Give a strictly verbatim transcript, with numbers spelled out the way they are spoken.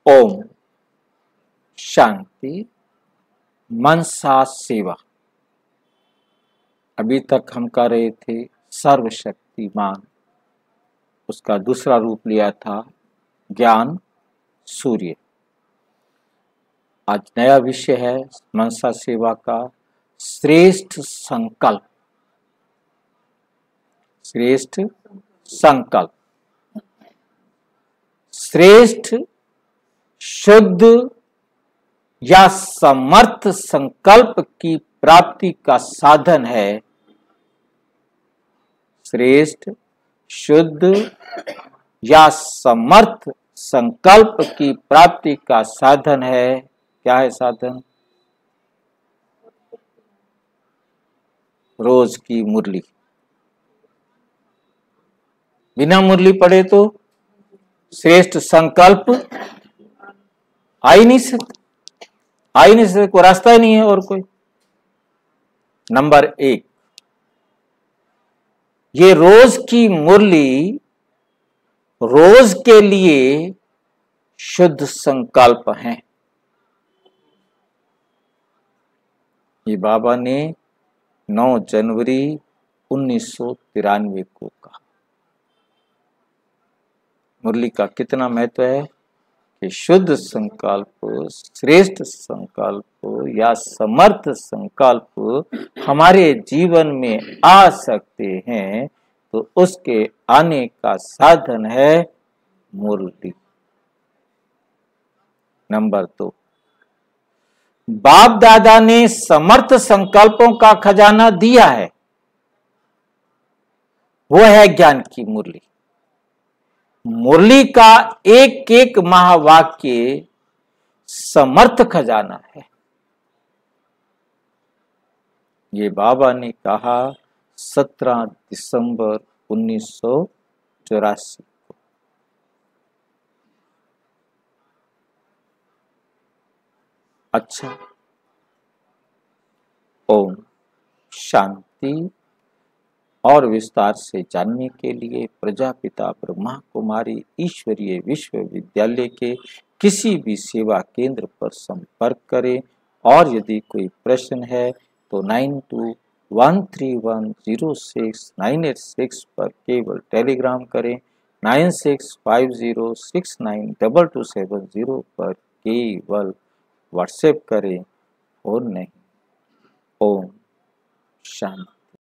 ओम शांति। मनसा सेवा। अभी तक हम कर रहे थे सर्वशक्तिमान, उसका दूसरा रूप लिया था ज्ञान सूर्य। आज नया विषय है मनसा सेवा का श्रेष्ठ संकल्प। श्रेष्ठ संकल्प, श्रेष्ठ शुद्ध या समर्थ संकल्प की प्राप्ति का साधन है। श्रेष्ठ शुद्ध या समर्थ संकल्प की प्राप्ति का साधन है। क्या है साधन? रोज की मुरली। बिना मुरली पढ़े तो श्रेष्ठ संकल्प आ ही नहीं सकता, आ ही नहीं सकता, कोई रास्ता ही नहीं है और कोई। नंबर एक, ये रोज की मुरली रोज के लिए शुद्ध संकल्प हैं। ये बाबा ने नौ जनवरी उन्नीस सौ तिरानवे को कहा। मुरली का कितना महत्व है कि शुद्ध संकल्प, श्रेष्ठ संकल्प या समर्थ संकल्प हमारे जीवन में आ सकते हैं, तो उसके आने का साधन है मुरली। नंबर दो, बाप दादा ने समर्थ संकल्पों का खजाना दिया है, वो है ज्ञान की मुरली। मुरली का एक एक महावाक्य समर्थ खजाना है। ये बाबा ने कहा सत्रह दिसंबर उन्नीस सौ चौरासी को। अच्छा, ओम शांति। और विस्तार से जानने के लिए प्रजापिता ब्रह्मा कुमारी ईश्वरीय विश्वविद्यालय के किसी भी सेवा केंद्र पर संपर्क करें। और यदि कोई प्रश्न है तो nine two one three one zero six nine eight six पर केवल टेलीग्राम करें। Nine six five zero six nine double two seven zero पर केवल व्हाट्सएप करें और नहीं। ओम शांति।